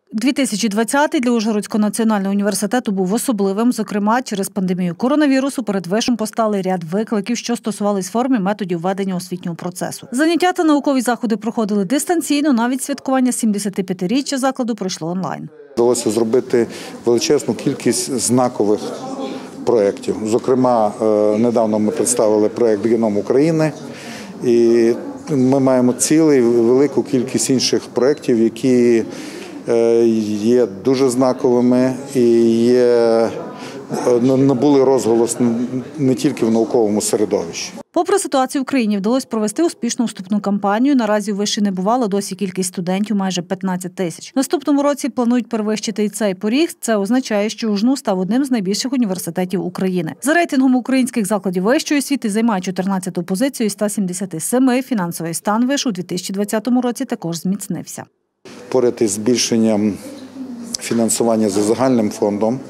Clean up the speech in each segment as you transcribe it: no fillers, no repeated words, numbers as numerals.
2020 для Ужгородського національного університету був особливим. Зокрема, через пандемію коронавірусу перед вишем постали ряд викликів, що стосувались форм і методів ведення освітнього процесу. Заняття та наукові заходи проходили дистанційно, навіть святкування 75-річчя закладу пройшло онлайн. Вдалося зробити величезну кількість знакових проєктів. Зокрема, недавно ми представили проєкт «Геном України», і ми маємо велику кількість інших проєктів, які є дуже знаковими і набули розголос не тільки в науковому середовищі. Попри ситуацію в країні, вдалося провести успішну вступну кампанію. Наразі у виші не бувало, досі кількість студентів майже 15 тисяч. Наступному році планують перевищити і цей поріг. Це означає, що УЖНУ став одним з найбільших університетів України. За рейтингом українських закладів вищої освіти займає 14-ту позицію із 177. Фінансовий стан вишу у 2020 році також зміцнився. Поряд із збільшенням фінансування за загальним фондом,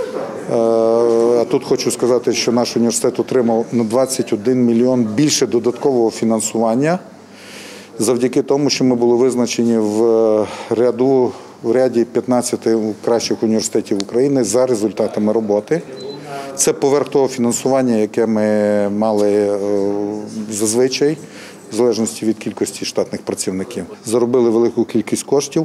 а тут хочу сказати, що наш університет отримав на 21 мільйон більше додаткового фінансування завдяки тому, що ми були визначені в ряді 15 кращих університетів України за результатами роботи. Це поверх того фінансування, яке ми мали зазвичай, в залежності від кількості штатних працівників. Заробили велику кількість коштів,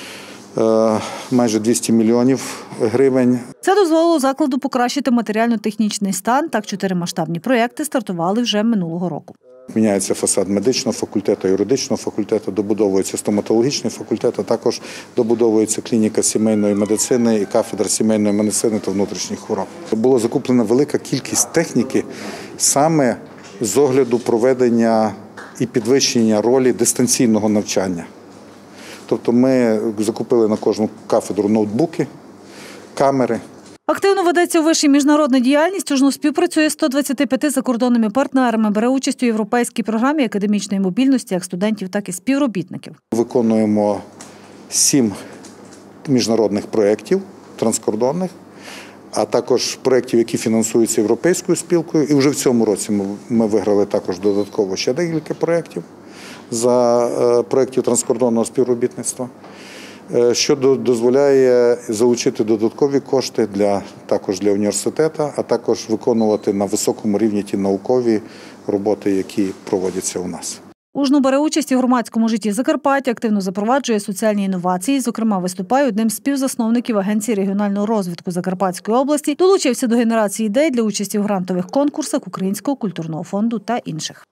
майже 200 мільйонів гривень. Це дозволило закладу покращити матеріально-технічний стан. Так, 4 масштабні проєкти стартували вже минулого року. Міняється фасад медичного факультету, юридичного факультету, добудовується стоматологічний факультет, а також добудовується клініка сімейної медицини і кафедра сімейної медицини та внутрішніх хвороб. Була закуплена велика кількість техніки саме з огляду проведення і підвищення ролі дистанційного навчання. Тобто ми закупили на кожну кафедру ноутбуки, камери. Активно ведеться у виші міжнародна діяльність. УЖНУ співпрацює з 125 закордонними партнерами, бере участь у європейській програмі академічної мобільності як студентів, так і співробітників. Виконуємо 7 міжнародних проєктів транскордонних, а також проєктів, які фінансуються Європейською спілкою. І вже в цьому році ми виграли також додатково ще декілька проєктів за проєктів транскордонного співробітництва, що дозволяє залучити додаткові кошти також для університету, а також виконувати на високому рівні ті наукові роботи, які проводяться у нас. УЖНУ бере участь у громадському житті Закарпаття, активно запроваджує соціальні інновації, зокрема, виступає одним з співзасновників Агенції регіонального розвитку Закарпатської області, долучився до генерації ідей для участі в грантових конкурсах Українського культурного фонду та інших.